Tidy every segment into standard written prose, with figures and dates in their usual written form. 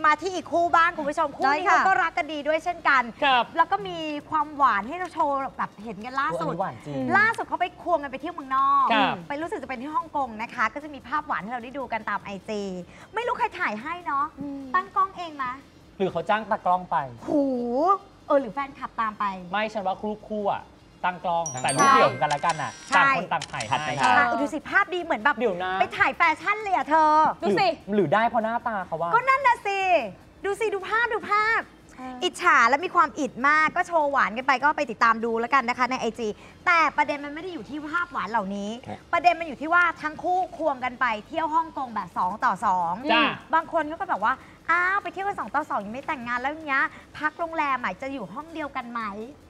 มาที่อีกคู่บ้างคุณผู้ชมคู่นี้ก็รักกันดีด้วยเช่นกันแล้วก็มีความหวานให้เราโชว์แบบเห็นกันล่าสุดเขาไปควงกันไปเที่ยวเมืองนอกไปรู้สึกจะเป็นที่ฮ่องกงนะคะก็จะมีภาพหวานให้เราได้ดูกันตามIGไม่รู้ใครถ่ายให้เนาะตั้งกล้องเองไหมหรือเขาจ้างตากล้องไปหูหรือแฟนคลับตามไปไม่ฉันว่าคู่อ่ะตั้งกล้องแต่รูปเดี่ยวกันละกันอ่ะต่างคนต่างถ่ายให้ดูสิภาพดีเหมือนแบบไปถ่ายแฟชั่นเลยอ่ะเธอดูสิหรือได้เพราะหน้าตาเขาว่าก็นั่นน่ะสิดูภาพอิจฉาและมีความอิดมากก็โชว์หวานกันไปก็ไปติดตามดูแล้วกันนะคะใน IG แต่ประเด็นมันไม่ได้อยู่ที่ภาพหวานเหล่านี้ประเด็นมันอยู่ที่ว่าทั้งคู่ควงกันไปเที่ยวฮ่องกงแบบ2 ต่อ 2บางคนก็แบบว่าอ้าวไปเที่ยวกัน2 ต่อ 2ยังไม่แต่งงานแล้วเนี้ยพักโรงแรมจะอยู่ห้องเดียวกันไหม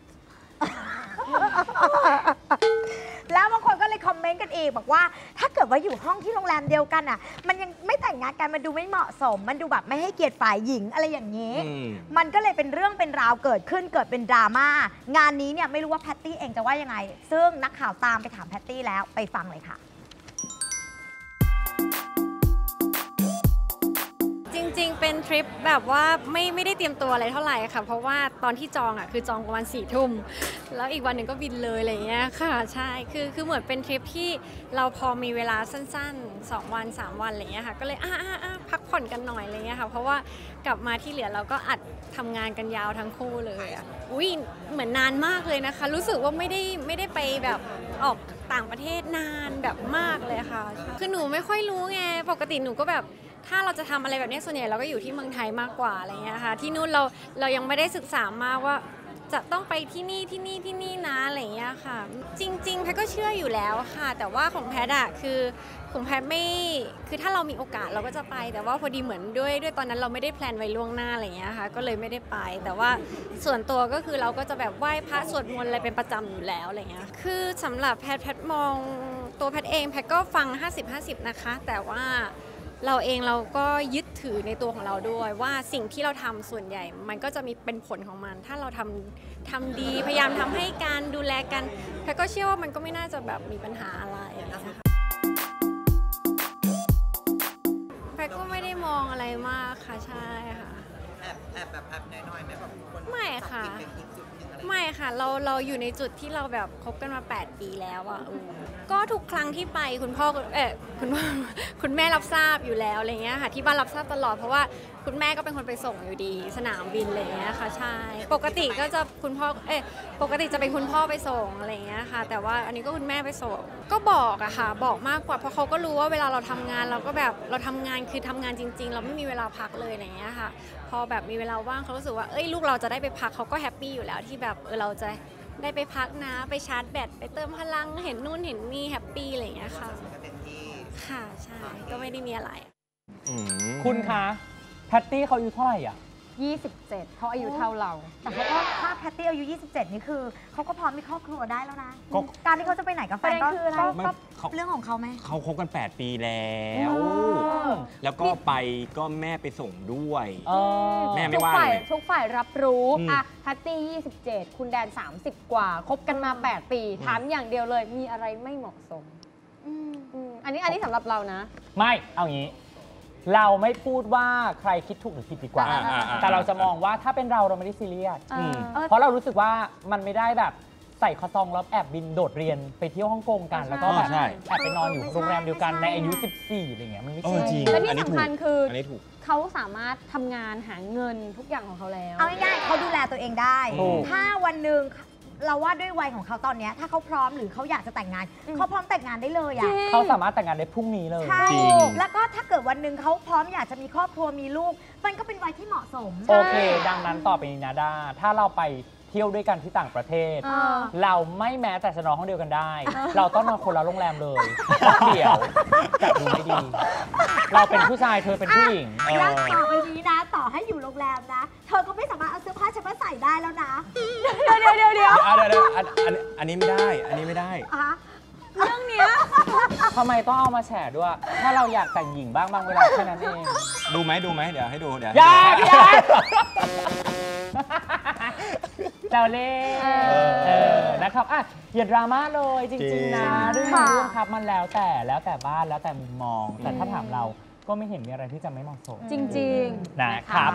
แล้วบางคนก็เลยคอมเมนต์กันเองบอกว่าถ้าเกิดว่าอยู่ห้องที่โรงแรมเดียวกันอ่ะมันยังไม่แต่งงานกันมันดูไม่เหมาะสมมันดูแบบไม่ให้เกียรติฝ่ายหญิงอะไรอย่างนี้มันก็เลยเป็นเรื่องเป็นราวเกิดขึ้นเกิดเป็นดราม่างานนี้เนี่ยไม่รู้ว่าแพตตี้เองจะว่ายังไงซึ่งนักข่าวตามไปถามแพตตี้แล้วไปฟังเลยค่ะจริงๆเป็นทริปแบบว่าไม่ได้เตรียมตัวอะไรเท่าไหร่ค่ะเพราะว่าตอนที่จองคือจองประมาณ4 ทุ่มแล้วอีกวันหนึ่งก็บินเลยอะไรเงี้ยค่ะใช่คือเหมือนเป็นทริปที่เราพอมีเวลาสั้นๆ2 วัน 3 วันอะไรเงี้ยค่ะก็เลยพักผ่อนกันหน่อยอะไรเงี้ยค่ะเพราะว่ากลับมาที่เหลือเราก็อัดทำงานกันยาวทั้งคู่เลยอุ้ยเหมือนนานมากเลยนะคะรู้สึกว่าไม่ได้ไปแบบออกต่างประเทศนานแบบมากเลยค่ะคือหนูไม่ค่อยรู้ไงปกติหนูก็แบบถ้าเราจะทำอะไรแบบนี้ส่วนใหญ่เราก็อยู่ที่เมืองไทยมากกว่าอะไรเงี้ยค่ะที่นู่นเรายังไม่ได้ศึกษามากว่าจะต้องไปที่นี่นะอะไรเงี้ยค่ะจริงๆแพทก็เชื่ออยู่แล้วค่ะแต่ว่าของแพทคือของแพทไม่คือถ้าเรามีโอกาสเราก็จะไปแต่ว่าพอดีเหมือนด้วยตอนนั้นเราไม่ได้แพลนไว้ล่วงหน้าอะไรเงี้ยค่ะก็เลยไม่ได้ไปแต่ว่าส่วนตัวก็คือเราก็จะแบบไหว้พระสวดมนต์อะไรเป็นประจำอยู่แล้วอะไรเงี้ยคือสำหรับแพทมองตัวแพทเองแพทก็ฟัง50-50นะคะแต่ว่าเราก็ยึดถือในตัวของเราด้วยว่าสิ่งที่เราทำส่วนใหญ่มันก็จะมีเป็นผลของมันถ้าเราทำดีพยายามทำให้การดูแลกันแพทก็เชื่อว่ามันก็ไม่น่าจะแบบมีปัญหาอะไรนะคะแพทก็ไม่ได้มองอะไรมากค่ะใช่ค่ะแอบน้อยๆไหมแบบคนไม่ค่ะไม่ค่ะเราอยู่ในจุดที่เราแบบคบกันมา8 ปีแล้วอ่ะก็ทุกครั้งที่ไปคุณแม่รับทราบอยู่แล้วอะไรเงี้ยค่ะที่บ้านรับทราบตลอดเพราะว่าคุณแม่ก็เป็นคนไปส่งอยู่ดีสนามบินอะไรเงี้ยค่ะใช่ปกติก็จะปกติจะเป็นคุณพ่อไปส่งอะไรเงี้ยค่ะแต่ว่าอันนี้ก็คุณแม่ไปส่งก็บอกอะค่ะบอกมากกว่าเพราะเขาก็รู้ว่าเวลาเราทำงานเราก็แบบเราทำงานคือทำงานจริงๆเราไม่มีเวลาพักเลยอะไรเงี้ยค่ะพอแบบมีเวลาว่างเขารู้สึกว่าลูกเราจะได้ไปพักเขาก็แฮปปี้อยู่แล้วที่แบบเราจะได้ไปพักนะไปชาร์จแบตไปเติมพลังเห็นนู่นเห็นนี่แฮปปี้อะไรอย่างเงี้ยค่ะค่ะใช่ก็ไม่ได้มีอะไรคุณคะแพตตี้เขาอายุเท่าไหร่อ่ะ 27เขาอายุเท่าเราแต่เขาก็ถ้าแพตตี้อายุ27นี่คือเขาก็พร้อมมีครอบครัวได้แล้วนะการที่เขาจะไปไหนกับแฟนก็เรื่องของเขาไหมเขาคบกัน8 ปีแล้วแล้วก็ไปก็แม่ไปส่งด้วยแม่ไม่ว่าเลยทุกฝ่ายรับรู้แพตตี้27คุณแดน30 กว่าคบกันมา8 ปีถามอย่างเดียวเลยมีอะไรไม่เหมาะสมอันนี้สำหรับเรานะไม่เอางี้เราไม่พูดว่าใครคิดถูกหรือผิดดีกว่าแต่เราจะมองว่าถ้าเป็นเราไม่ได้ซีเรียสเพราะเรารู้สึกว่ามันไม่ได้แบบใส่คอซองแล้วแอบบินโดดเรียนไปเที่ยวฮ่องกงกันแล้วก็แบบแอบไปนอนอยู่โรงแรมเดียวกันในอายุ14อะไรเงี้ยมันไม่ใช่จริงและที่สำคัญคือเขาสามารถทำงานหาเงินทุกอย่างของเขาแล้วเอาง่ายๆเขาดูแลตัวเองได้ถ้าวันหนึ่งเราว่าด้วยวัยของเขาตอนนี้ถ้าเขาพร้อมหรือเขาอยากจะแต่งงานเขาพร้อมแต่งงานได้เลยอ่ะเขาสามารถแต่งงานได้พรุ่งนี้เลยใช่แล้วก็ถ้าเกิดวันหนึ่งเขาพร้อมอยากจะมีครอบครัวมีลูกมันก็เป็นวัยที่เหมาะสมโอเคดังนั้นต่อไปนี้นะด้าถ้าเราไปเที่ยวด้วยกันที่ต่างประเทศเราไม่แม้แต่จะนอนห้องเดียวกันได้เราต้องนอนคนละโรงแรมเลยเดี๋ยวจัดดูไม่ดีเราเป็นผู้ชายเธอเป็นผู้หญิงแล้วต่อไปนี้นะต่อให้อยู่โรงแรมนะเธอก็ไม่สามารถเอาเสื้อผ้าฉันมาใส่ได้แล้วนะเดี๋ยวอันนี้ไม่ได้อันนี้ไม่ได้เรื่องเนี้ยทำไมต้องเอามาแฉด้วยถ้าเราอยากแต่งหญิงบ้างบางเวลาแค่นั้นเองดูไหมเดี๋ยวให้ดูเดี๋ยวอย่าเราเล่นะครับอย่าดราม่าเลยจริงๆนะเรื่องครับมันแล้วแต่บ้านแล้วแต่มุมมองแต่ถ้าถามเราก็ไม่เห็นมีอะไรที่จะไม่เหมาะสมจริงๆนะครับ